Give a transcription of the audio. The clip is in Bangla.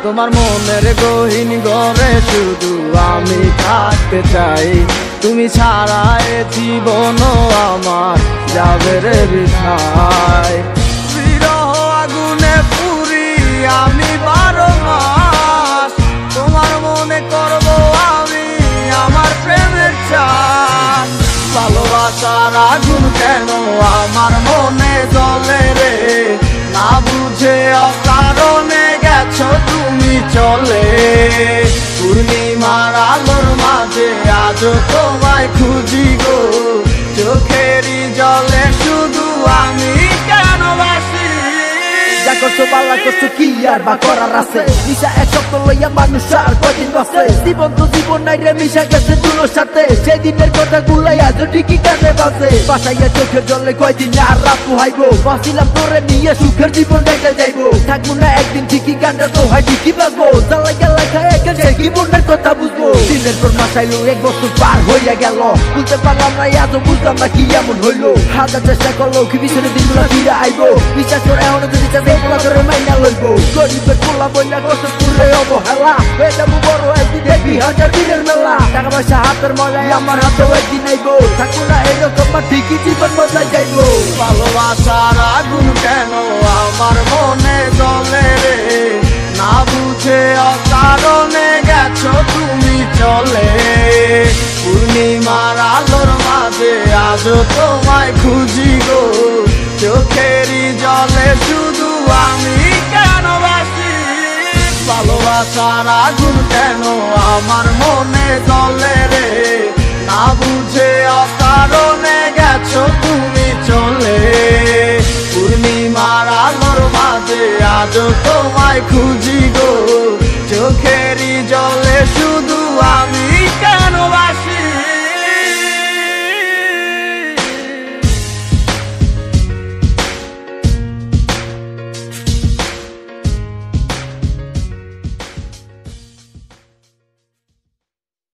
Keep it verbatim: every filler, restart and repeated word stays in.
তোমার মনের গহীন ঘরে শুধু আমি থাকতে চাই, তুমি ছাড়া এ জীবন আমার যাবে রে বৃথায়। বিরহ আগুনে পুরি আমি বারো মাস, তোমার মনে করব আমি আমার প্রেমের চাষ। ভালোবাসার আগুন কেন আমার মনে জ্বলে রে, না বুঝে অকারণে গেছো তুমি চলে। পূর্ণিমার আলোর মাঝে আজও তোমায় খুঁজি গো, চোখেরই জলে শুধু আমি কেন বাসি। যা করছো পাল্লা করছো কি আর বা করার আছে, নিশা এক সপ্তাহ লইয়া মানুষ আর কয়দিন বাঁচে। জীবন তো জীবন নাই রে মিশা গেছে দুলোর সাথে, সেই দিনের কথা গুলাই আজও ঠিকই কানে বাজে। বাসাইয়া চোখের জলে কয়দিন আর রাত পোহাইবো, বাঁচিলাম তোরে নিয়ে সুখের জীবন দেখে যাইবো। থাকবো না একদিন ঠিকই গানটা তো হয় ঠিকই বাজবো, জ্বালাইয়া লেখা একে সে কি মনের কথা বুঝবো। দিনের পর মাসাইলো এক বছর পার হইয়া গেল, বুঝতে পারলাম না আজও বুঝলাম না কি এমন হইলো। হাজার চেষ্টা করলো কি পিছনে দিনগুলো ফিরে আইবো, বিশ্বাস করে এখনো যদি চাই পোলা করে মাইনা লইবো। গরিবের পোলা বইলা কষ্ট পুরে অবহেলা, হয়ে যাবো বড় একদিন দেখবি হাজার দিনের মেলা। টাকা পয়সা হাতের মজায় আমার হাতেও একদিন আইবো, থাকবো না এরকম ঠিকই জীবন বদলাই যাইবো। ভালোবাসার আগুন কেন আমার মনে জ্বলে রে, না বুঝে অকারণে গেছো তুমি চলে। পূর্ণিমার আলোর মাঝে আজও তোমায় খুঁজি গো, চোখেরই জলে শুধু আমি কেন বাসি। ভালোবাসার আগুন কেন আমার মনে জ্বলে রে, না বুঝে অকারণে গেছো তুমি চলে। পূর্ণিমার আলোর মাঝে আজও তোমায় খুঁজি